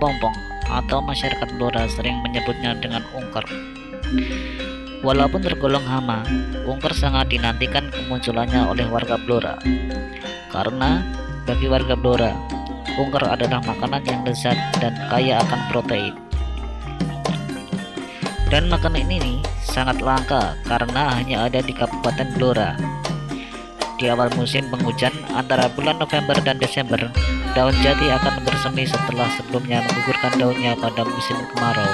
kepompong atau masyarakat Blora sering menyebutnya dengan ungker. Walaupun tergolong hama, ungker sangat dinantikan kemunculannya oleh warga Blora. Karena bagi warga Blora, ungker adalah makanan yang lezat dan kaya akan protein. Dan makanan ini sangat langka karena hanya ada di Kabupaten Blora. Di awal musim penghujan antara bulan November dan Desember, daun jati akan bersemi setelah sebelumnya menggugurkan daunnya pada musim kemarau.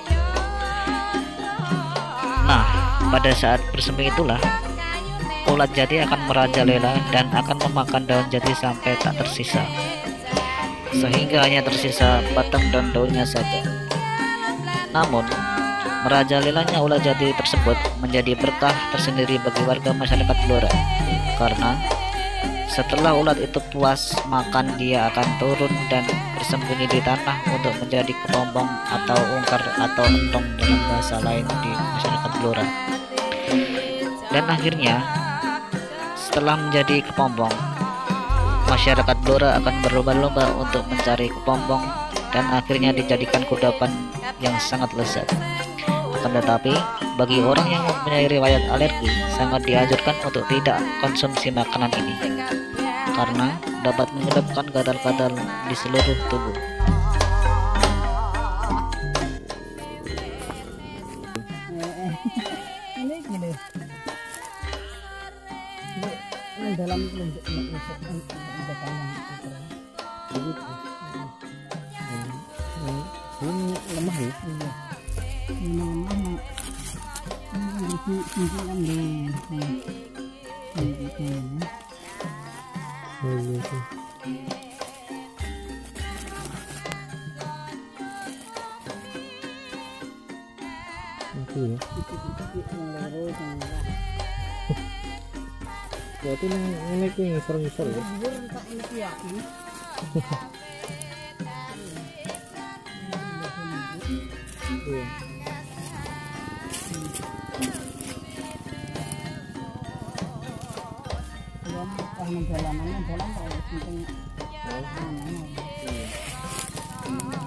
Nah, pada saat bersemi itulah ulat jati akan merajalela dan akan memakan daun jati sampai tak tersisa, sehingga hanya tersisa batang dan daunnya saja. Namun, merajalelanya ulat jati tersebut menjadi berkah tersendiri bagi warga masyarakat Blora, karena setelah ulat itu puas makan, dia akan turun dan bersembunyi di tanah untuk menjadi kepompong atau ungker atau entong dalam bahasa lain di masyarakat Blora. Dan akhirnya setelah menjadi kepompong, masyarakat Blora akan berlomba-lomba untuk mencari kepompong dan akhirnya dijadikan kudapan yang sangat lezat. Akan tetapi, bagi orang yang mempunyai riwayat alergi, sangat dianjurkan untuk tidak konsumsi makanan ini, karena dapat menyebabkan gatal-gatal di seluruh tubuh. Ini dalam lemah ya. Berarti ini ki ngisor-ngisor ya. Iya. Jalan penting.